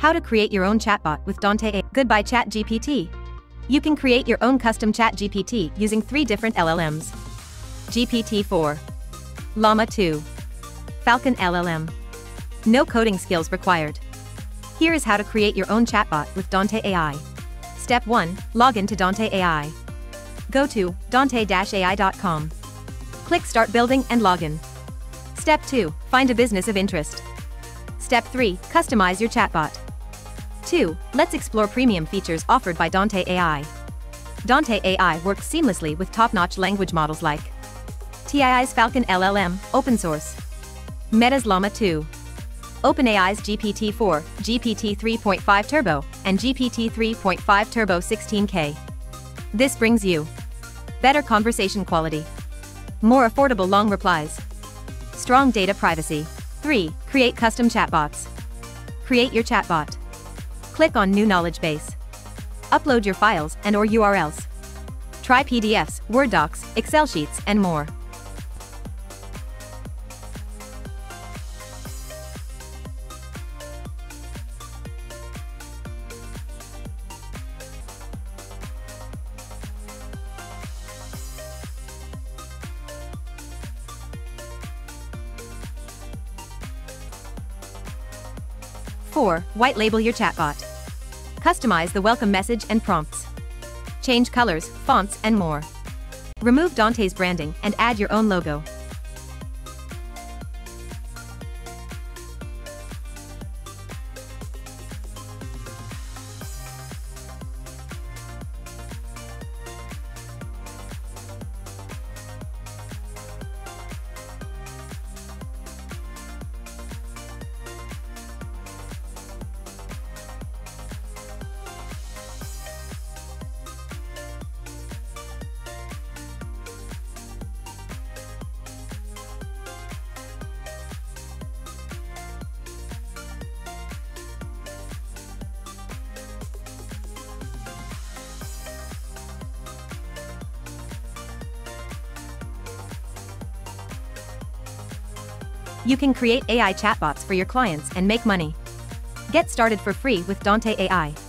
How to create your own chatbot with Dante AI. Goodbye ChatGPT. You can create your own custom ChatGPT using 3 different LLMs. GPT-4, Llama 2, Falcon LLM. No coding skills required. Here is how to create your own chatbot with Dante AI. Step 1. Log in to Dante AI. Go to dante-ai.com. Click Start Building and Login. Step 2. Find a business of interest. Step 3. Customize your chatbot. 2. Let's explore premium features offered by Dante AI. Dante AI works seamlessly with top-notch language models like TI's Falcon LLM, open source; Meta's Llama 2; OpenAI's GPT-4, GPT 3.5 Turbo, and GPT 3.5 Turbo 16K. This brings you better conversation quality, more affordable long replies, strong data privacy. 3. Create custom chatbots. Create your chatbot. Click on New Knowledge Base. Upload your files and/or URLs. Try PDFs, Word docs, Excel sheets, and more. Four. White label your chatbot. Customize the welcome message and prompts. Change colors, fonts, and more. Remove Dante's branding and add your own logo. You can create AI chatbots for your clients and make money. Get started for free with Dante AI.